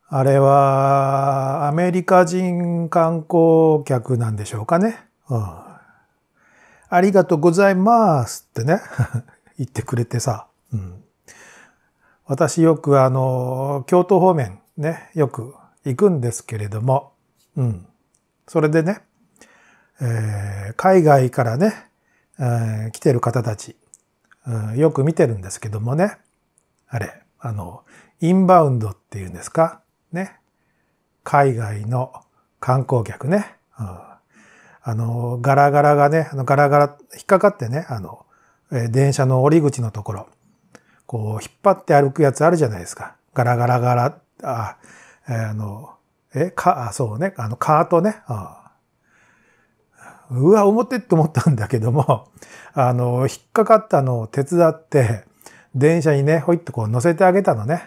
あれはアメリカ人観光客なんでしょうかね。ありがとうございますってね言ってくれてさ、私よく京都方面ね、よく行くんですけれども、それでね、海外からね、来てる方たち、よく見てるんですけどもね、あれ、インバウンドっていうんですかね。海外の観光客ね。ガラガラがね、ガラガラ引っかかってね、電車の降り口のところ、こう、引っ張って歩くやつあるじゃないですか。ガラガラガラ、そうね、カートね。うわ、表って思ったんだけども、引っかかったのを手伝って、電車にね、ほいっとこう乗せてあげたのね。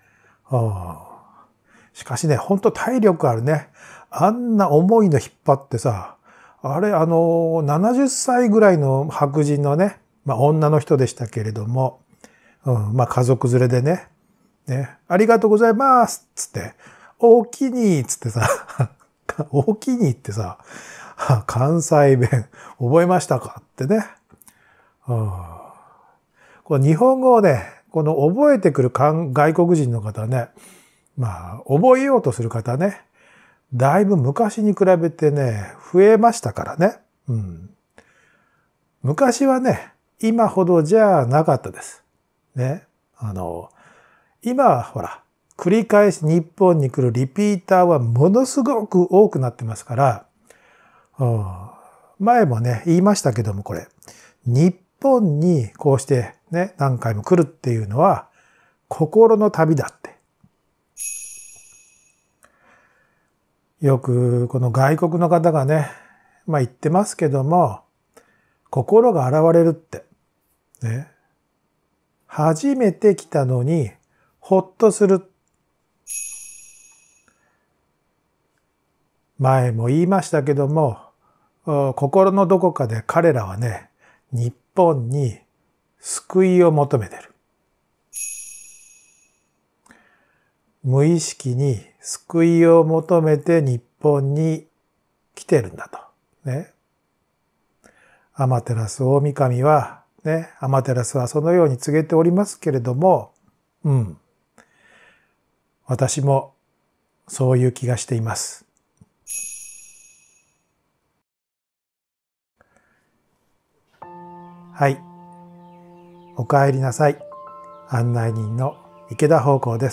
しかしね、ほんと体力あるね。あんな重いの引っ張ってさ、あれ、70歳ぐらいの白人のね、女の人でしたけれども、家族連れでね、ありがとうございますつって、おおきにつってさ、おおきにってさ、関西弁覚えましたかってね。この日本語をね、この覚えてくる外国人の方ね、覚えようとする方ね、だいぶ昔に比べてね、増えましたからね。昔はね、今ほどじゃなかったです。ね。今はほら、繰り返し日本に来るリピーターはものすごく多くなってますから、前もね、言いましたけどもこれ、日本にこうしてね、何回も来るっていうのは、心の旅だって。よくこの外国の方がね、言ってますけども、心が洗われるって。ね。初めて来たのに、ほっとする。前も言いましたけども、心のどこかで彼らはね、日本に救いを求めてる。無意識に救いを求めて日本に来てるんだと。ね。天照大神は、ね、天照はそのように告げておりますけれども、私もそういう気がしています。はい。お帰りなさい。案内人の池田芳光です。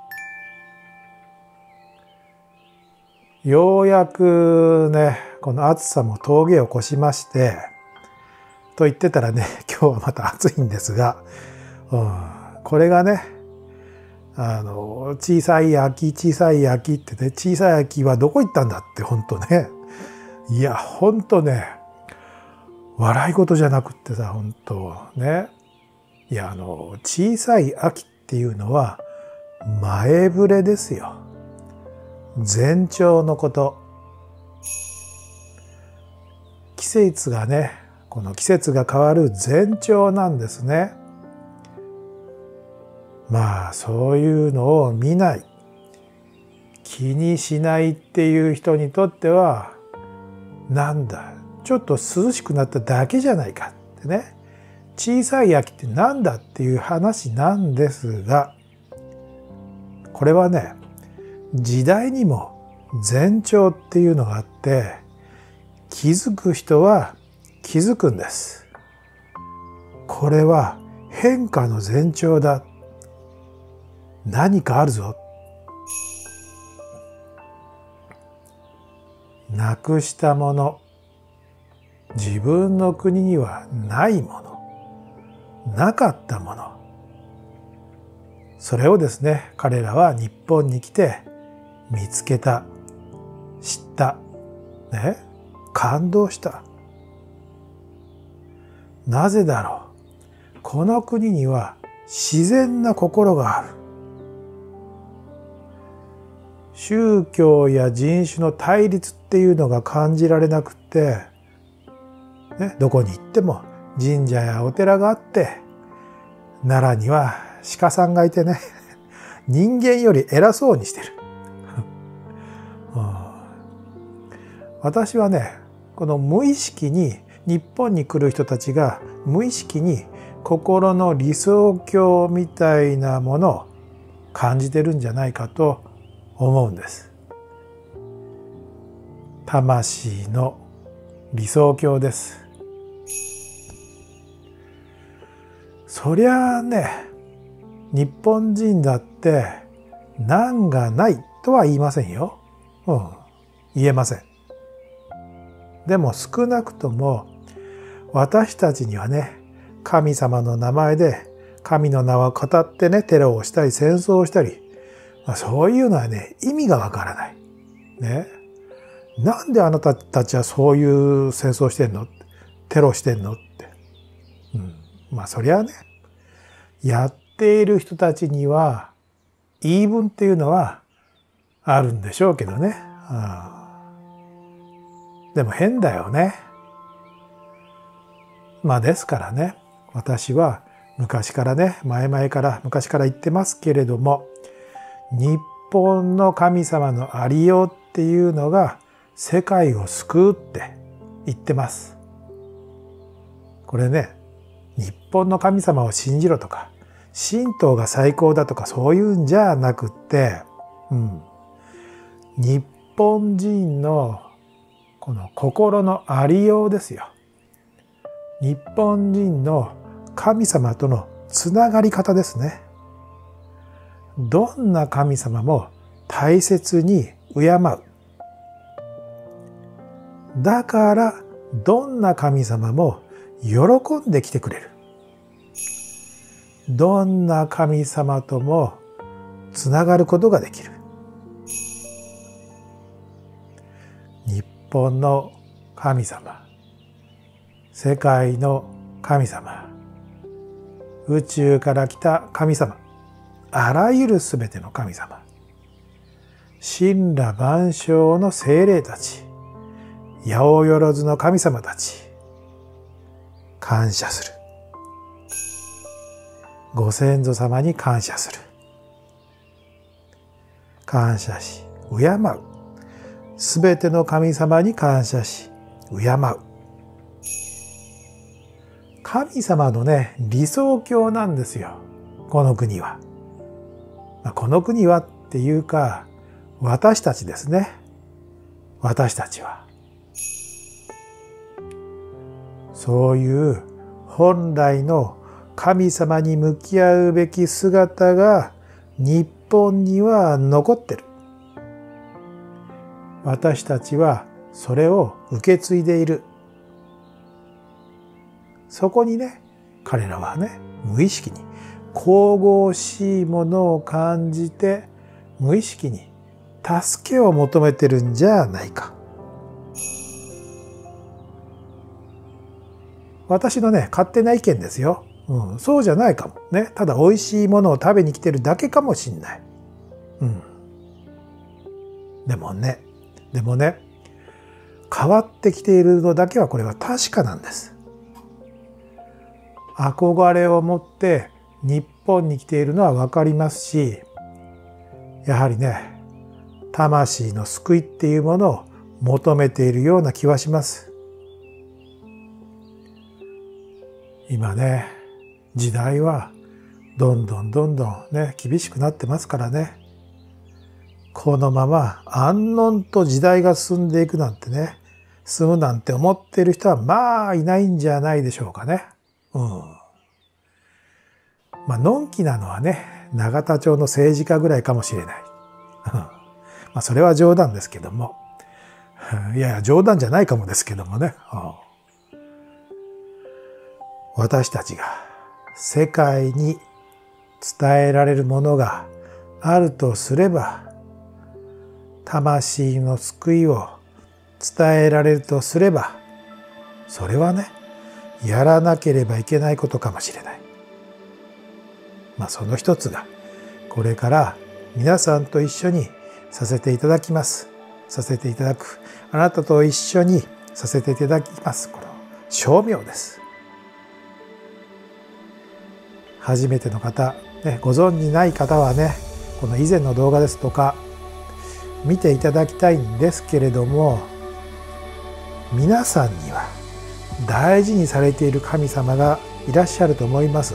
ようやくね、この暑さも峠を越しまして、と言ってたらね、今日はまた暑いんですが、これがね、小さい秋ってね、小さい秋はどこ行ったんだって本当ね。いや、本当ね、笑い事じゃなくってさ、本当ね。いや、小さい秋っていうのは前触れですよ。前兆のこと。季節がね、この季節が変わる前兆なんですね。そういうのを見ない、気にしないっていう人にとっては、なんだ、ちょっと涼しくなっただけじゃないかってね。小さい秋ってなんだっていう話なんですが、これはね、時代にも前兆っていうのがあって、気づく人は気づくんです。これは変化の前兆だ。何かあるぞ。なくしたもの、自分の国にはないもの、なかったもの、それをですね、彼らは日本に来て見つけた、知った、ね、感動した。なぜだろう。この国には自然な心がある。宗教や人種の対立っていうのが感じられなくて、ね、どこに行っても神社やお寺があって、奈良には鹿さんがいてね、 人間より偉そうにしてる。私はね、この無意識に日本に来る人たちが無意識に心の理想郷みたいなものを感じてるんじゃないかと思うんです。魂の理想郷です。そりゃあね、日本人だって難がないとは言いませんよ。言えません。でも少なくとも私たちにはね、神様の名前で神の名を語ってね、テロをしたり戦争をしたり、そういうのはね、意味がわからない。ね。なんであなたたちはそういう戦争してんの？テロしてんのって。そりゃあね、やっている人たちには言い分っていうのはあるんでしょうけどね。でも変だよね。ですからね、私は昔からね、昔から言ってますけれども、日本の神様のありようっていうのが世界を救うって言ってます。これね、日本の神様を信じろとか、神道が最高だとかそういうんじゃなくって、日本人のこの心のありようですよ。日本人の神様とのつながり方ですね。どんな神様も大切に敬う。だからどんな神様も喜んできてくれる。どんな神様ともつながることができる。日本の神様、世界の神様、宇宙から来た神様、あらゆるすべての神様、神羅万象の精霊たち、八百万の神様たち、感謝する。ご先祖様に感謝する。感謝し、敬う。すべての神様に感謝し、敬う。神様のね、理想郷なんですよ。この国は。この国はっていうか、私たちですね。私たちは。そういう本来の神様に向き合うべき姿が日本には残ってる。私たちはそれを受け継いでいる。そこにね、彼らはね、無意識に神々しいものを感じて、無意識に助けを求めてるんじゃないか。私のね、勝手な意見ですよ。そうじゃないかも。ね。ただ美味しいものを食べに来てるだけかもしんない。でもね、変わってきているのだけはこれは確かなんです。憧れを持って日本に来ているのはわかりますし、やはりね、魂の救いっていうものを求めているような気はします。今ね、時代はどんどんね、厳しくなってますからね。このまま安穏と時代が進んでいくなんてね、進むなんて思っている人はいないんじゃないでしょうかね。のんきなのはね、永田町の政治家ぐらいかもしれない。それは冗談ですけども。いや、冗談じゃないかもですけどもね。私たちが世界に伝えられるものがあるとすれば、魂の救いを伝えられるとすれば、それはね、やらなければいけないことかもしれない。その一つが、これから皆さんと一緒にさせていただきます。させていただく。あなたと一緒にさせていただきます。この称名です。初めての方、ね、ご存じない方はね、 この以前の動画ですとか見ていただきたいんですけれども、皆さんには大事にされている神様がいらっしゃると思います。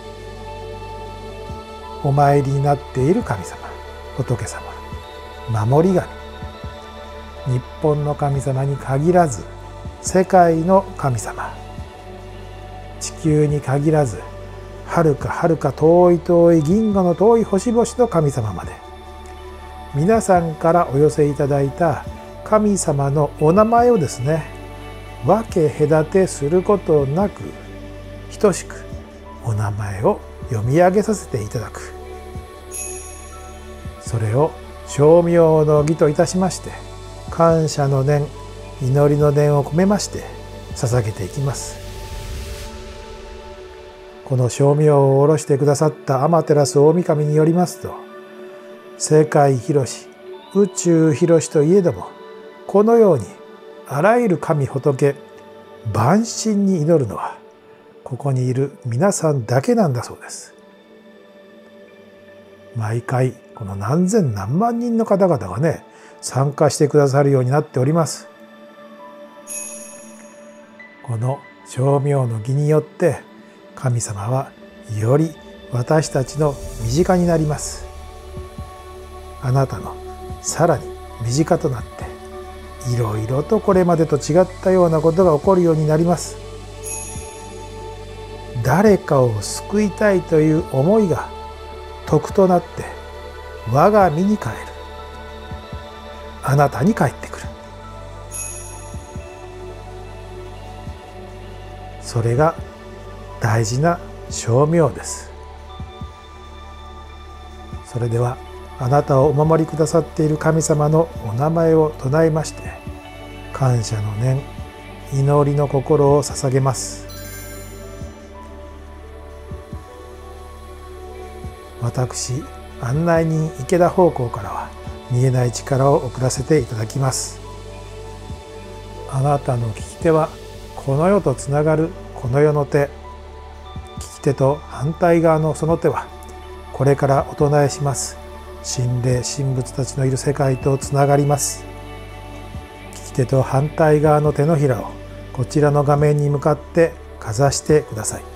お参りになっている神様、仏様、守り神、日本の神様に限らず世界の神様、地球に限らずはるかはるか遠い遠い銀河の遠い星々の神様まで、皆さんからお寄せいただいた神様のお名前をですね、分け隔てすることなく等しくお名前を読み上げさせていただく。それを称名の儀といたしまして、感謝の念、祈りの念を込めまして捧げていきます。この称名を下ろしてくださった天照大神によりますと、世界広し宇宙広しといえども、このようにあらゆる神仏万神に祈るのはここにいる皆さんだけなんだそうです。毎回この何千何万人の方々がね、参加してくださるようになっております。この称名の儀によって神様はより私たちの身近になります。あなたのさらに身近となって、いろいろとこれまでと違ったようなことが起こるようになります。誰かを救いたいという思いが徳となって我が身に返る。あなたに返ってくる。それが大事な称名です。それではあなたをお守りくださっている神様のお名前を唱えまして、感謝の念、祈りの心を捧げます。私、案内人池田方向からは見えない力を送らせていただきます。あなたの利き手はこの世とつながるこの世の手、利き手と反対側のその手はこれからお唱えします神霊神仏たちのいる世界とつながります。利き手と反対側の手のひらをこちらの画面に向かってかざしてください。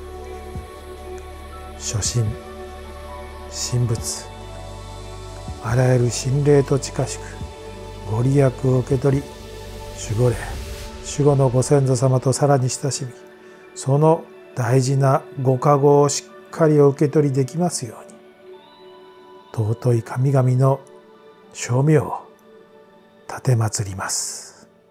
初心神仏、あらゆる神霊と近しくご利益を受け取り、守護霊、守護のご先祖様とさらに親しみ、その大事なご加護をしっかりお受け取りできますように、尊い神々の称名を奉ります。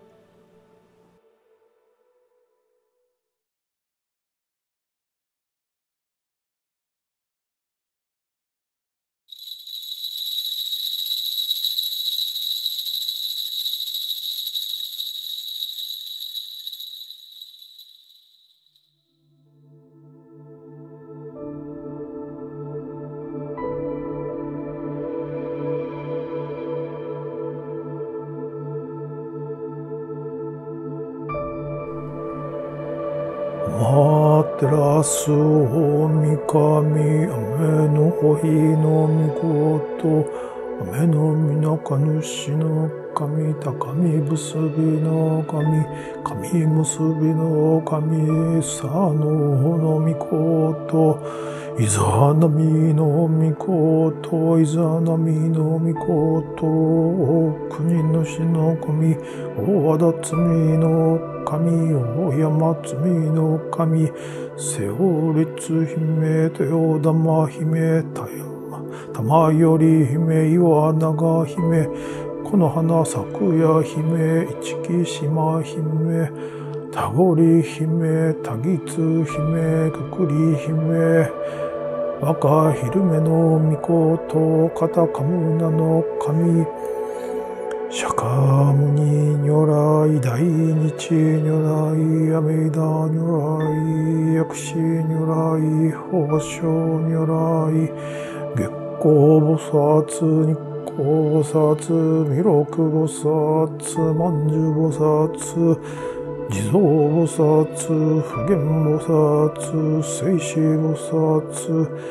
マテラスオミカミ、雨のほひのみこと雨のみなかぬしの神、高み結びの神、神結びの神、さののみこといざなみのみこといざなみのみこと国のしの神、大和田罪の神、大山罪の神、瀬尾律姫、豊玉姫、玉より姫、岩長姫、この花咲夜姫、市木島姫、田堀姫、田津姫、くくり姫、若昼目の御事、カタカムナの神、釈迦牟尼如来、大日如来、阿弥陀如来、薬師如来、法性如来、月光菩薩、日光菩薩、弥勒菩薩、曼殊菩薩、地蔵菩薩、普賢菩薩、聖子菩薩、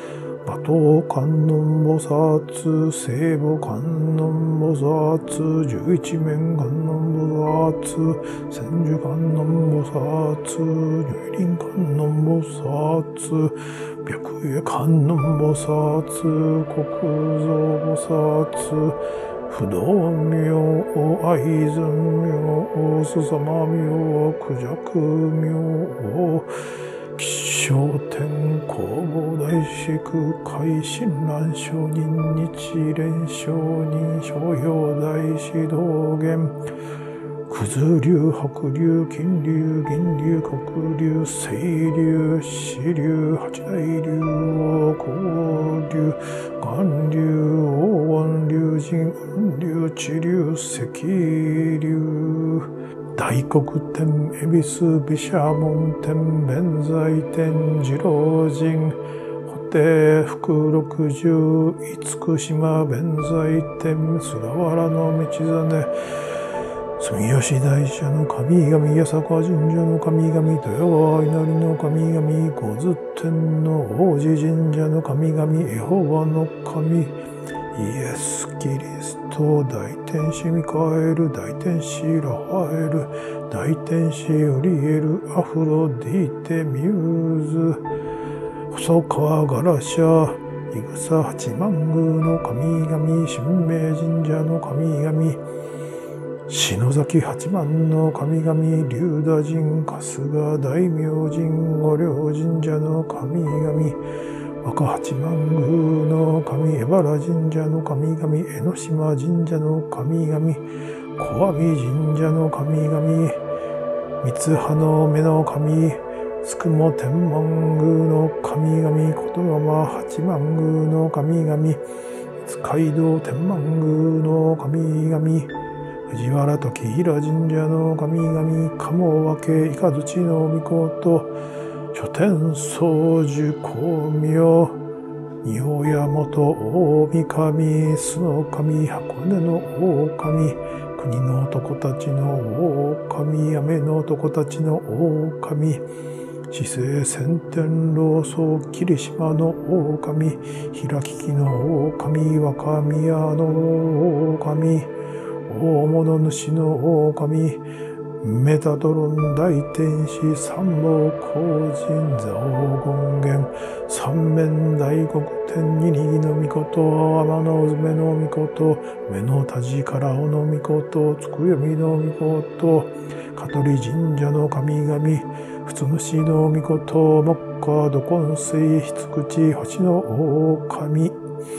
馬頭観音菩薩、聖母観音菩薩、十一面観音菩薩、千手観音菩薩、如輪観音菩薩、白衣観音菩薩、国蔵菩薩、不動明、愛憎明、すさま明、苦弱明、気象天弘法大師空海親鸞上人日蓮上人商標大師道元九頭竜白竜金竜銀竜黒竜青竜紫竜八大竜王光竜元竜黄金竜神雲竜地竜石竜大黒天、恵比寿、毘沙門天、弁財天、次郎神、布袋福六十、厳島弁財天、菅原道真、住吉大社の神々、八坂神社の神々、豊川稲荷の神々、五頭天の王子神社の神々、エホバの神、イエス・キリスト、大天使ミカエル、大天使ラファエル、大天使ウリエル、アフロディテ、ミューズ、細川ガラシャ、イグサ八幡宮の神々、神明神社の神々、篠崎八幡の神々、龍田神、春日大明神、御陵神社の神々、若八幡宮の神、江原神社の神々、江ノ島神社の神々、小阿弥神社の神々、三葉の目の神、つくも天満宮の神々、琴山八幡宮の神々、街道天満宮の神々、藤原時平神社の神々、鴨分け雷の御事、書天宗樹光明、仁王大和大神、須の神、箱根の大神、国の男たちの大神、雨の男たちの大神、四世千天老僧霧島の大神、平木の大神、若宮の大神、大物主の大神、メタドロン大天使三宝光神蔵王権現三面大黒天二握の御事天のうずめの御事目の田地からおの御事つくよみの御事香取神社の神々普通主の御事木下土根水筆口星の大神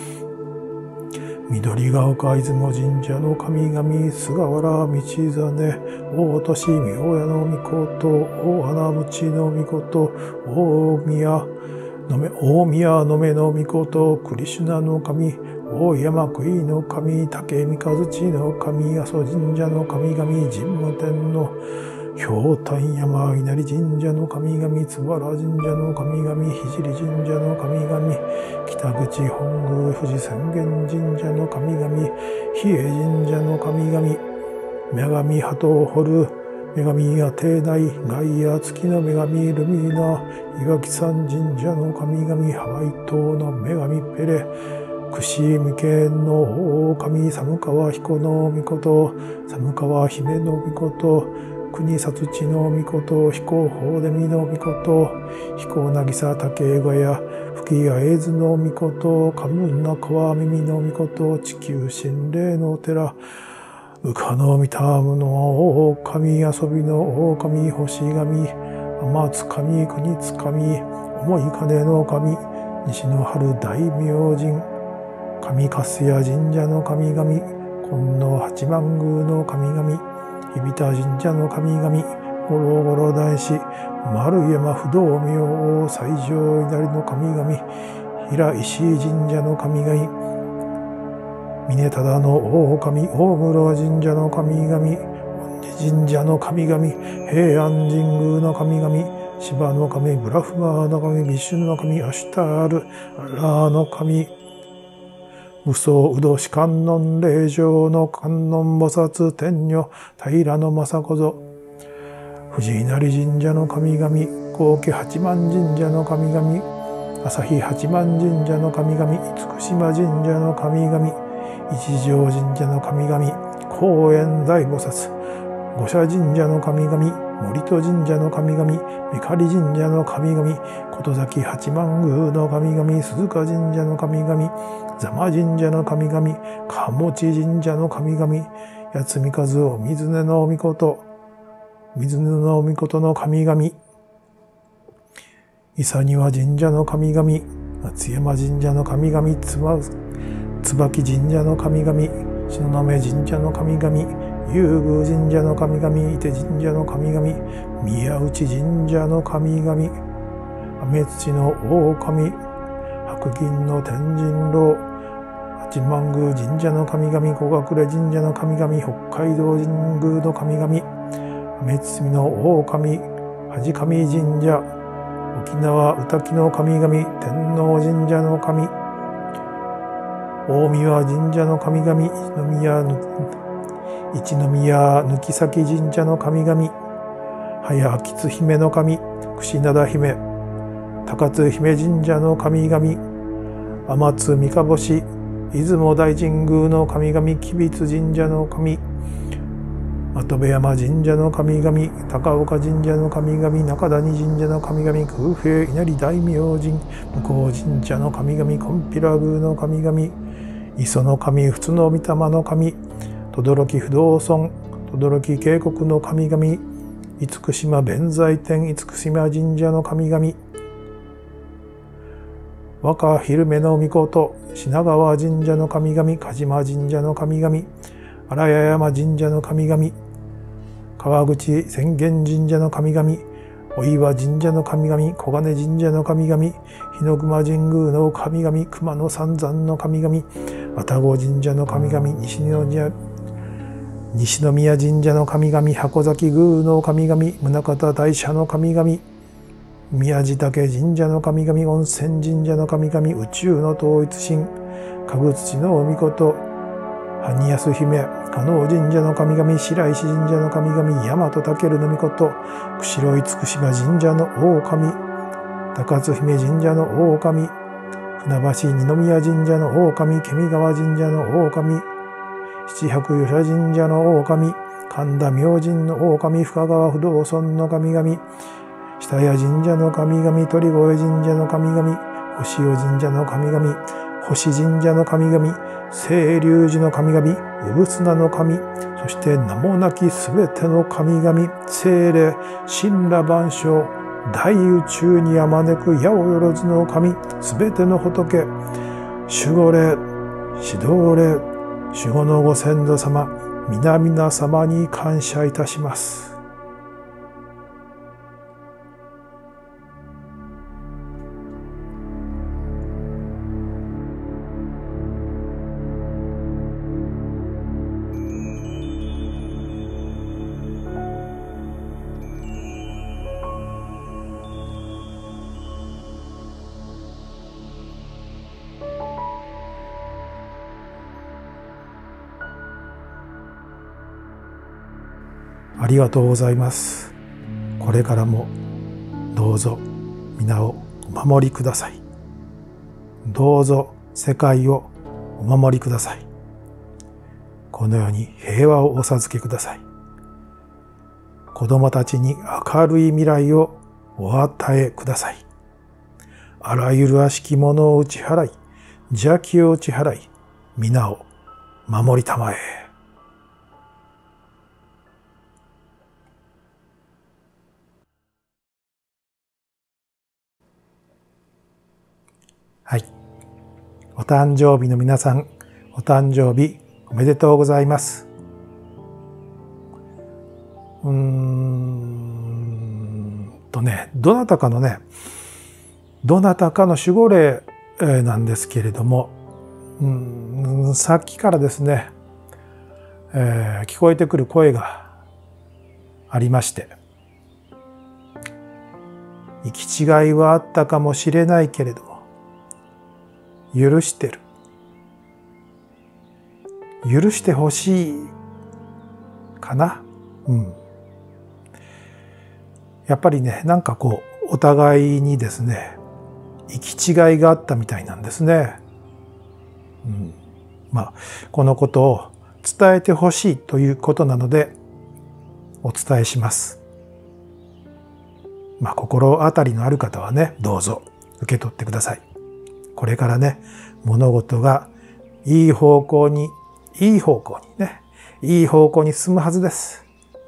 緑ヶ丘出雲神社の神々、菅原道真、大年明夜の御事、大花鞭の御事、大宮の目の御事、クリシュナの神、大山杭の神、竹三日月の神、阿蘇神社の神々、神武天の氷炭山稲荷神社の神々、津原神社の神々、聖神社の神々、北口本宮、富士浅間神社の神々、比叡神社の神々、女神鳩を掘る、女神アテナイ、ガイア月の女神ルミーナ、岩木山神社の神々、ハワイ島の女神ペレ、串未見の大神、寒川彦の御事、寒川姫の御事、国里地の御事、彦法でみの御事、彦渚竹小屋、吹会津の御事、カムンナ川耳の御事、地球神霊の寺、羽化の御霊の狼、遊びの狼、星神、天津神、国津神、重い金の神、西の春大明神、上粕谷神社の神々、金の八幡宮の神々、日比田神社の神々、五郎五郎大師、丸山不動明王、西条稲荷の神々、平石神社の神々、峰忠の大神、大室神社の神々、神社の神々、平安神宮の神々、芝の神、ブラフマーの神、ビシュヌの神、アシュタール、アラーの神、無双宇土士観音霊場の観音菩薩天女平野正子像藤稲荷神社の神々高家八幡神社の神々 朝日八幡神社の神々、厳島神社の神々、一条神社の神々、高円大菩薩、五社神社の神々、森戸神社の神々、めかり神社の神々、琴崎八幡宮の神々、鈴鹿神社の神々、座間神社の神々、鴨地神社の神々、八海和夫、水根の御事、水根の御事の神々、伊佐庭神社の神々、松山神社の神々、椿神社の神々、東雲神社の神々、遊宮神社の神々、伊手神社の神々、宮内神社の神々、雨土の大神、白銀の天神楼、八幡宮神社の神々、小隠神社の神々、北海道神宮の神々、雨土の大神、恥神神社、沖縄宇多木の神々、天王神社の神、大神神社の神々、一宮貫先神社の神々、早秋津姫の神、櫛灘姫、高津姫神社の神々、天津三日星、出雲大神宮の神々、吉備津神社の神、的部山神社の神々、高岡神社の神々、中谷神社の神々、空平稲荷大明神、向神社の神々、金毘羅宮の神々、磯の神、仏の御霊の神、轟不動尊、轟渓谷の神々、厳島弁財天、厳島神社の神々、若昼目の御事、品川神社の神々、鹿島神社の神々、荒谷山神社の神々、川口浅間神社の神々、お岩神社の神々、小金神社の神々、日の熊神宮の神々、熊野三山の神々、愛宕神社の神々、西宮神社の神々、箱崎宮の神々、宗像大社の神々、宮地嶽神社の神々、温泉神社の神々、宇宙の統一神、神土の御事、埴安姫、加納神社の神々、白石神社の神々、大和武の御事、釧路厳島神社の大神、高津姫神社の大神、船橋二宮神社の大神、ケミ川神社の大神、七百余社神社の大神、神田明神の大神、深川不動尊の神々、下谷神社の神々、鳥越神社の神々、星尾神社の神々、星神社の神々、清流寺の神々、産砂の神、そして名もなきすべての神々、精霊、神羅万象、大宇宙にあまねく八百万の神、すべての仏、守護霊、指導霊、守護のご先祖様、皆々様に感謝いたします。ありがとうございます。これからもどうぞ皆をお守りください。どうぞ世界をお守りください。このように平和をお授けください。子供たちに明るい未来をお与えください。あらゆる悪しきものを打ち払い、邪気を打ち払い、皆を守りたまえ。はい。お誕生日の皆さん、お誕生日おめでとうございます。どなたかの守護霊なんですけれども、さっきからですね、聞こえてくる声がありまして、行き違いはあったかもしれないけれども、許してる。許してほしいかな。やっぱりね、お互いにですね、 行き違いがあったみたいなんですね。このことを伝えてほしいということなのでお伝えします。心当たりのある方はね、どうぞ受け取ってください。これからね、物事がいい方向に進むはずです。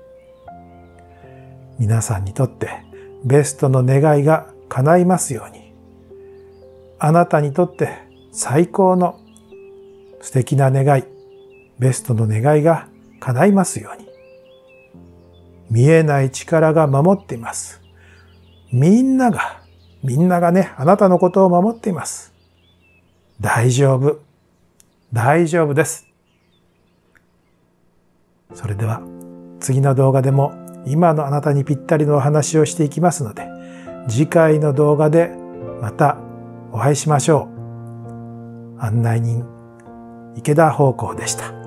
皆さんにとってベストの願いが叶いますように、あなたにとって最高の素敵な願い、ベストの願いが叶いますように。見えない力が守っています。みんながね、あなたのことを守っています。大丈夫です。それでは次の動画でも今のあなたにぴったりのお話をしていきますので、次回の動画でまたお会いしましょう。案内人池田芳光でした。